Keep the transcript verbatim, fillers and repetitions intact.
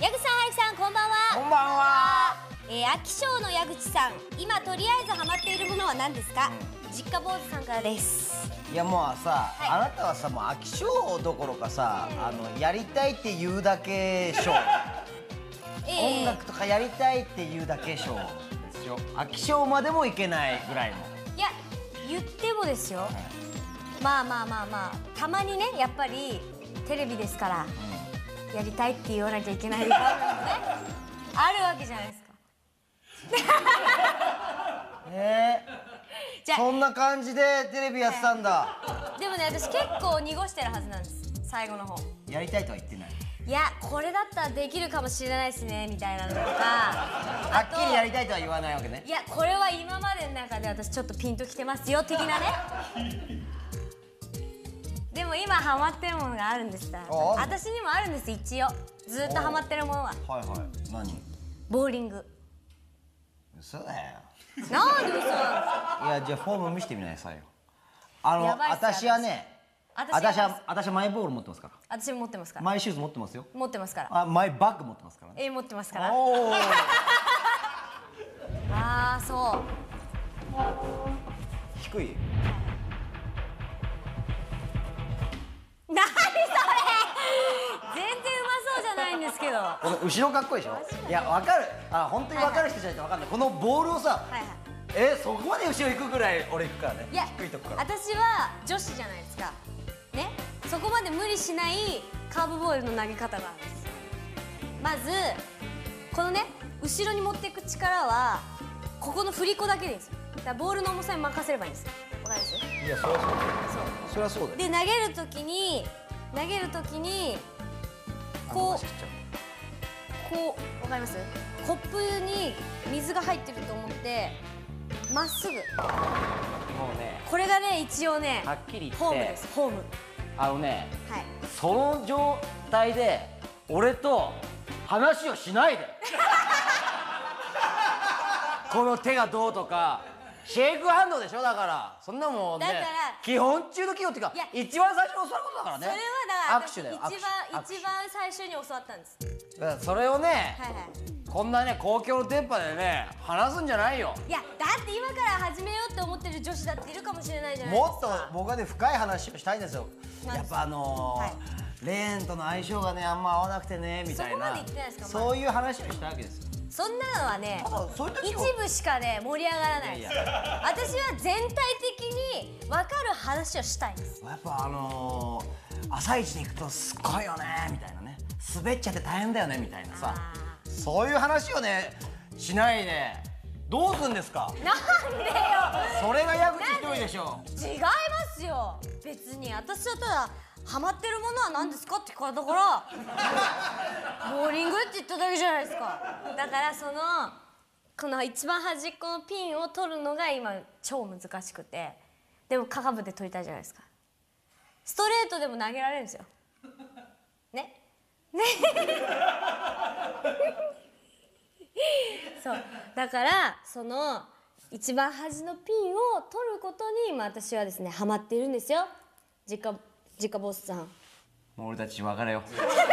矢口さん、はるきさん、こんばんは。 こんばんは。 えー、飽き性の矢口さん、今とりあえずハマっているものは何ですか？うん、実家坊主さんからです。 いやもうさ、 はい、 あなたはさ、もう飽き性どころかさ、うん、あのやりたいって言うだけ性。えー、音楽とかやりたいって言うだけ性ですよ。飽き性までもいけないぐらいの。 いや、言ってもですよ。はい、まあまあまあまあ、たまにね、やっぱりテレビですから。うん、やりたいって言わなきゃいけない場面もねあるわけじゃないですか。 えー、じゃそんな感じでテレビやってたんだ。 でもね、私結構濁してるはずなんです、最後の方。 やりたいとは言ってない。 いや、これだったらできるかもしれないですねみたいなのとかはっきりやりたいとは言わないわけね。 いや、これは今までの中で私ちょっとピンときてますよ的なねでも今ハマってるものがあるんですから。私にもあるんです、一応。ずっとハマってるものは。 はいはい。何？ ボーリング。 嘘だよ。 なんで嘘なんですか？ いや、じゃあフォーム見せてみなさいよ。あの、私はね、私は私はマイボール持ってますから。 私も持ってますから。 マイシューズ持ってますよ。 持ってますから。 あ、マイバッグ持ってますからね。 え、持ってますから。おお。ああ、そう。 低い。 何それ全然うまそうじゃないんですけど。 この後ろかっこいいでしょ。いや、わかる。あ、本当にわかる人じゃないとわかんない。このボールをさ、え、そこまで後ろ行くぐらい俺行くからね。 いや、 低いとこから。 私は女子じゃないですかね。そこまで無理しないカーブボールの投げ方があるんです。まずこのね、後ろに持っていく力はここの振り子だけでいいんですよ。だからボールの重さに任せればいいんです。わかります？ いや、そりゃそうだよ。そりゃそうだよ。 で、投げるときに投げるときにこうこう、わかります？コップに水が入ってると思ってまっすぐ。もうね、これがね、一応ね、 はっきり言ってホームです。ホーム。 あのね、 はい、 その状態で俺と話をしないでこの手がどうとか。シェイクハンドでしょ。だからそんなもんね、基本中の基本っていうか、一番最初に教わることだからね。 それはだから握手だよ。 一番一番最初に教わったんです。 だからそれをね、こんなね、公共の電波でね話すんじゃないよ。 いや、だって今から始めようって思ってる女子だっているかもしれないじゃないですか。 もっと僕はね、深い話をしたいんですよ。やっぱあのレーンとの相性がね、あんま合わなくてねみたいな、 そこまで言ってないですか。 そういう話をしたわけですよ。 そんなのはね、一部しかね盛り上がらないです。私は全体的に分かる話をしたいんです。 やっぱあのー、朝一で行くとすごいよねみたいなね、滑っちゃって大変だよねみたいなさ、そういう話をねしないでどうすんですか。 なんでよ。それが矢口一人でしょ。 違いますよ。別に私はただハマってるものは何ですかって聞かれたからボーリングって言っただけじゃないですか。だからそのこの一番端っこのピンを取るのが今超難しくて、でもカーブで取りたいじゃないですか。ストレートでも投げられるんですよね。ねそうだから、その一番端のピンを取ることに今私はですねハマっているんですよ。実家実家ボスさん。 もう俺たち別れよう